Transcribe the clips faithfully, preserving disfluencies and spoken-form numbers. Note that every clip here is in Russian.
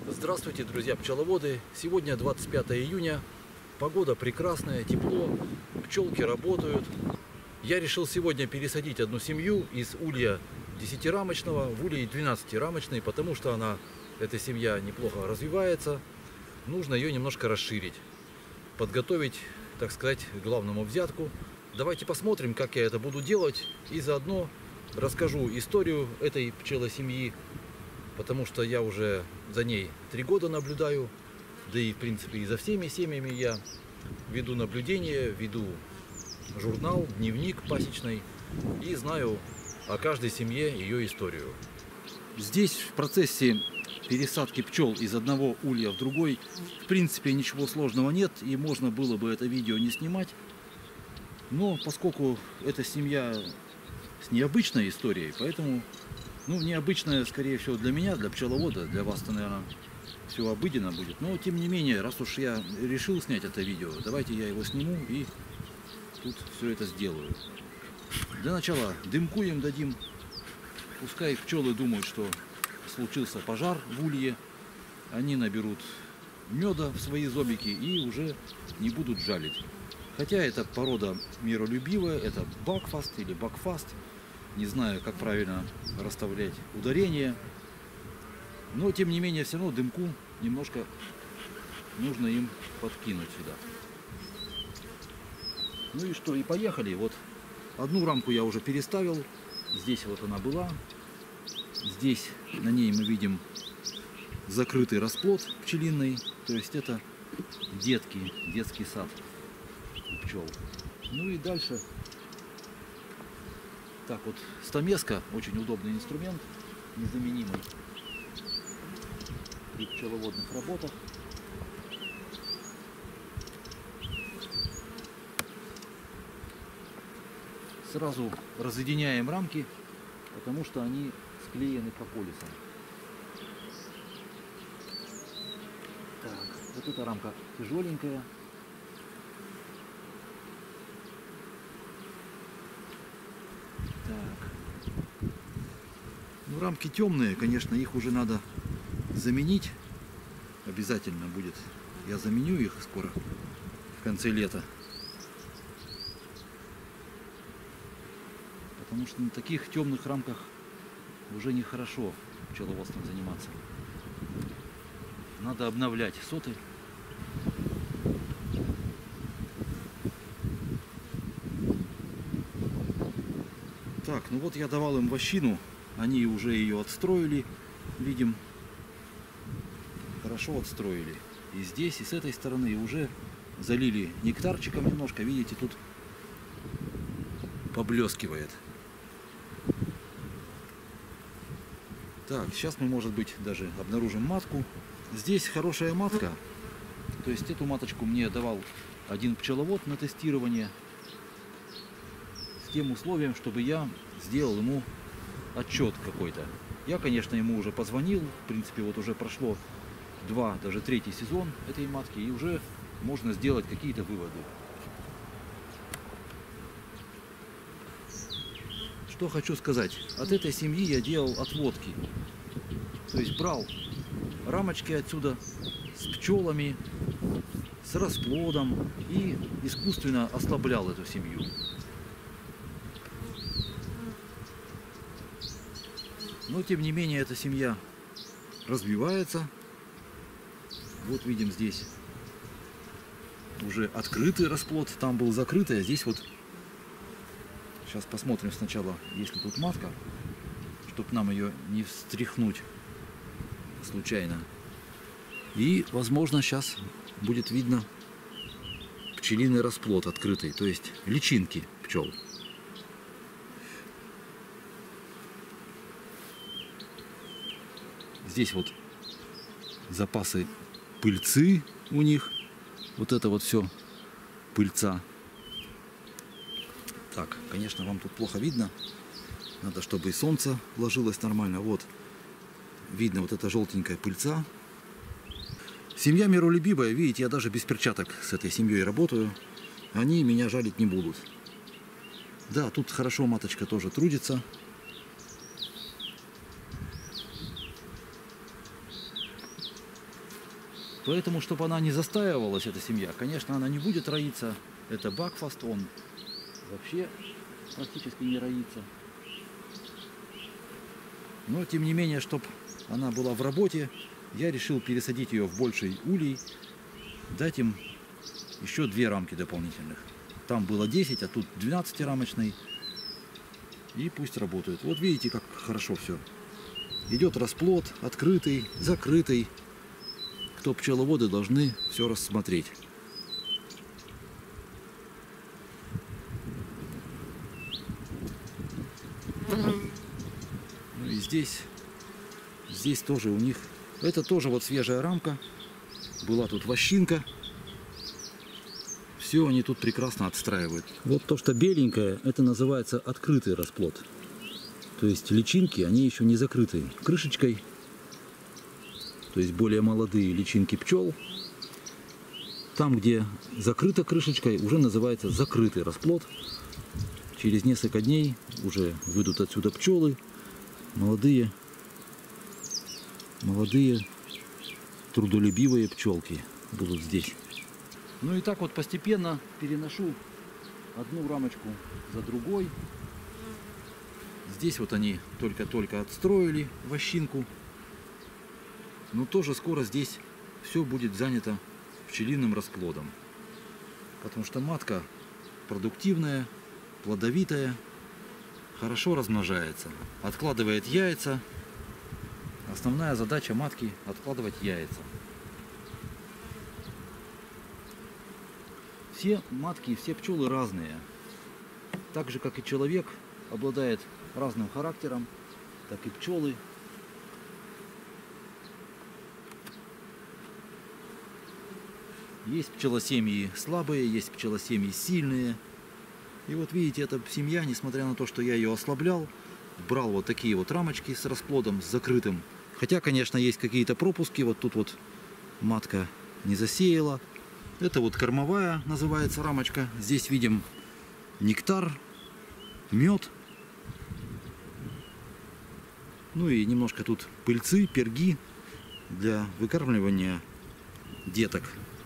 Здравствуйте, друзья пчеловоды! Сегодня двадцать пятое июня. Погода прекрасная, тепло, пчелки работают. Я решил сегодня пересадить одну семью из улья десятирамочного в улей двенадцатирамочный, потому что она, эта семья, неплохо развивается. Нужно ее немножко расширить, подготовить, так сказать, к главному взятку. Давайте посмотрим, как я это буду делать, и заодно расскажу историю этой пчелосемьи, потому что я уже за ней три года наблюдаю, да и в принципе и за всеми семьями я веду наблюдение, веду журнал, дневник пасечный и знаю о каждой семье ее историю. Здесь в процессе пересадки пчел из одного улья в другой в принципе ничего сложного нет, и можно было бы это видео не снимать. Но поскольку эта семья с необычной историей, поэтому, ну, необычная, скорее всего, для меня, для пчеловода, для вас-то, наверное, все обыденно будет. Но, тем не менее, раз уж я решил снять это видео, давайте я его сниму и тут все это сделаю. Для начала дымку им дадим. Пускай пчелы думают, что случился пожар в улье. Они наберут меда в свои зобики и уже не будут жалить. Хотя эта порода миролюбивая, это бакфаст или бакфаст. Не знаю, как правильно расставлять ударение. Но, тем не менее, все равно дымку немножко нужно им подкинуть сюда. Ну и что, и поехали. Вот одну рамку я уже переставил. Здесь вот она была. Здесь на ней мы видим закрытый расплод пчелиный. То есть это детки, детский сад у пчел. Ну и дальше. Так вот, стамеска, очень удобный инструмент, незаменимый при пчеловодных работах. Сразу разъединяем рамки, потому что они склеены прополисом. Так, вот эта рамка тяжеленькая. Так. Ну, рамки темные, конечно, их уже надо заменить. Обязательно будет. Я заменю их скоро, в конце лета. Потому что на таких темных рамках уже нехорошо пчеловодством заниматься. Надо обновлять соты. Так, ну вот я давал им вощину, они уже ее отстроили, видим, хорошо отстроили. И здесь, и с этой стороны уже залили нектарчиком немножко, видите, тут поблескивает. Так, сейчас мы, может быть, даже обнаружим матку. Здесь хорошая матка, то есть эту маточку мне давал один пчеловод на тестирование, с тем условием, чтобы я сделал ему отчет какой-то. Я, конечно, ему уже позвонил, в принципе, вот уже прошло два, даже третий сезон этой матки, и уже можно сделать какие-то выводы. Что хочу сказать, от этой семьи я делал отводки, то есть брал рамочки отсюда с пчелами, с расплодом и искусственно ослаблял эту семью. Но, тем не менее, эта семья развивается. Вот видим здесь уже открытый расплод. Там был закрытый, а здесь вот... Сейчас посмотрим сначала, есть ли тут матка, чтобы нам ее не встряхнуть случайно. И, возможно, сейчас будет видно пчелиный расплод открытый, то есть личинки пчел. Здесь вот запасы пыльцы у них. Вот это вот все пыльца. Так, конечно, вам тут плохо видно. Надо, чтобы и солнце ложилось нормально. Вот видно вот эта желтенькая пыльца. Семья миролюбивая. Видите, я даже без перчаток с этой семьей работаю. Они меня жалить не будут. Да, тут хорошо маточка тоже трудится. Поэтому, чтобы она не застаивалась, эта семья, конечно, она не будет роиться. Это Бакфаст, он вообще практически не роится. Но, тем не менее, чтобы она была в работе, я решил пересадить ее в больший улей, дать им еще две рамки дополнительных. Там было десять, а тут двенадцатирамочный. И пусть работают. Вот видите, как хорошо все. Идет расплод, открытый, закрытый. Кто пчеловоды должны все рассмотреть. Ну и здесь, здесь тоже у них, это тоже вот свежая рамка. Была тут вощинка. Все они тут прекрасно отстраивают. Вот то, что беленькое, это называется открытый расплод. То есть личинки, они еще не закрыты крышечкой. То есть более молодые личинки пчел. Там, где закрыта крышечкой, уже называется закрытый расплод. Через несколько дней уже выйдут отсюда пчелы. Молодые, молодые трудолюбивые пчелки будут здесь. Ну и так вот постепенно переношу одну рамочку за другой. Здесь вот они только-только отстроили вощинку. Но тоже скоро здесь все будет занято пчелиным расплодом. Потому что матка продуктивная, плодовитая, хорошо размножается, откладывает яйца. Основная задача матки – откладывать яйца. Все матки, все пчелы разные. Так же, как и человек обладает разным характером, так и пчелы. Есть пчелосемьи слабые, есть пчелосемьи сильные. И вот видите, эта семья, несмотря на то, что я ее ослаблял, брал вот такие вот рамочки с расплодом, с закрытым. Хотя, конечно, есть какие-то пропуски. Вот тут вот матка не засеяла. Это вот кормовая называется рамочка. Здесь видим нектар, мед. Ну и немножко тут пыльцы, перги для выкармливания деток.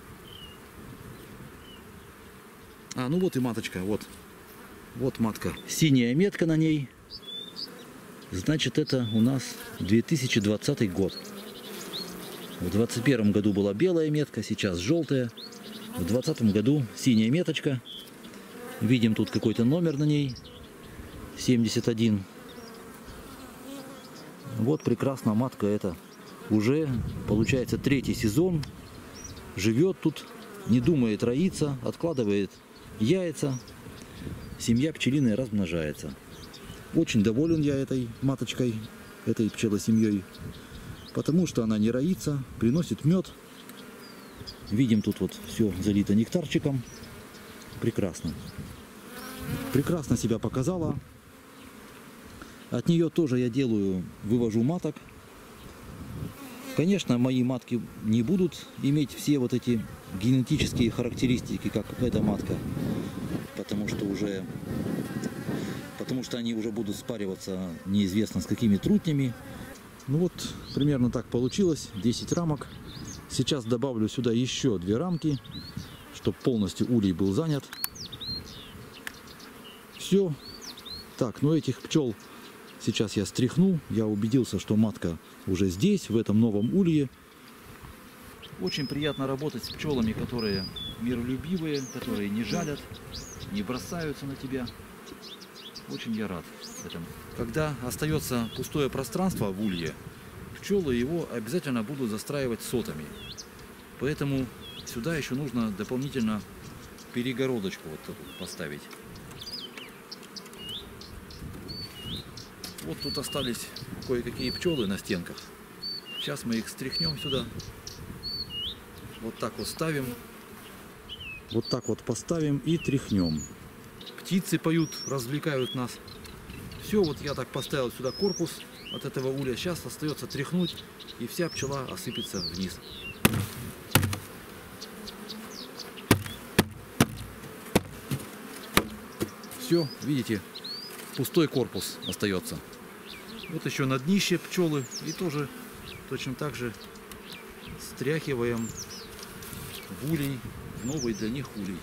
А, ну вот и маточка, вот. Вот матка. Синяя метка на ней. Значит, это у нас две тысячи двадцатый год. В двадцать первом году была белая метка, сейчас желтая. В двадцатом году синяя меточка. Видим тут какой-то номер на ней. семьдесят один. Вот прекрасно матка эта. Уже получается третий сезон. Живет тут, не думает роиться, откладывает яйца. Семья пчелиная размножается. Очень доволен я этой маточкой, этой пчелосемьей. Потому что она не роится, приносит мед. Видим, тут вот все залито нектарчиком. Прекрасно. Прекрасно себя показала. От нее тоже я делаю, вывожу маток. Конечно, мои матки не будут иметь все вот эти генетические характеристики, как эта матка. Потому что уже, потому что они уже будут спариваться неизвестно с какими трутнями. Ну вот, примерно так получилось. десять рамок. Сейчас добавлю сюда еще две рамки, чтобы полностью улей был занят. Все. Так, ну этих пчел сейчас я стряхну. Я убедился, что матка уже здесь, в этом новом улье. Очень приятно работать с пчелами, которые миролюбивые, которые не жалят, не бросаются на тебя. Очень я рад этому. Когда остается пустое пространство в улье, пчелы его обязательно будут застраивать сотами. Поэтому сюда еще нужно дополнительно перегородочку вот тут поставить. Вот тут остались кое-какие пчелы на стенках. Сейчас мы их стряхнем сюда. Вот так вот ставим. Вот так вот поставим и тряхнем. Птицы поют, развлекают нас. Все, вот я так поставил сюда корпус от этого улья. Сейчас остается тряхнуть, и вся пчела осыпется вниз. Все, видите, пустой корпус остается. Вот еще на днище пчелы, и тоже точно так же стряхиваем в улей, в новый для них улей.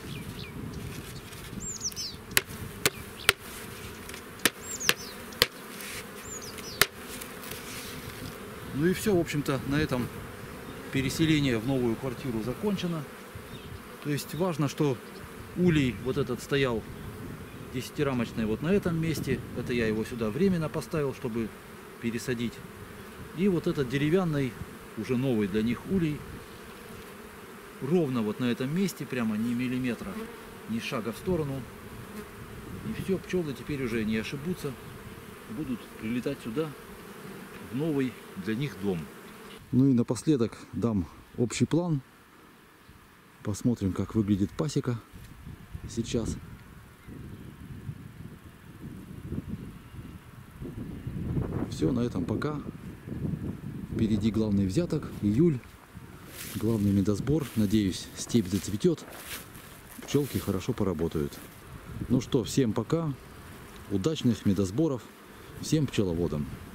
Ну и все, в общем-то, на этом переселение в новую квартиру закончено. То есть важно, что улей вот этот стоял десятирамочный вот на этом месте. Это я его сюда временно поставил, чтобы пересадить. И вот этот деревянный, уже новый для них улей, ровно вот на этом месте, прямо ни миллиметра, ни шага в сторону. И все, пчелы теперь уже не ошибутся, будут прилетать сюда, в новый для них дом. Ну и напоследок дам общий план. Посмотрим, как выглядит пасека сейчас. Все, на этом пока. Впереди главный взяток, июль, главный медосбор. Надеюсь, степь зацветет, пчелки хорошо поработают. Ну что, всем пока, удачных медосборов, всем пчеловодам.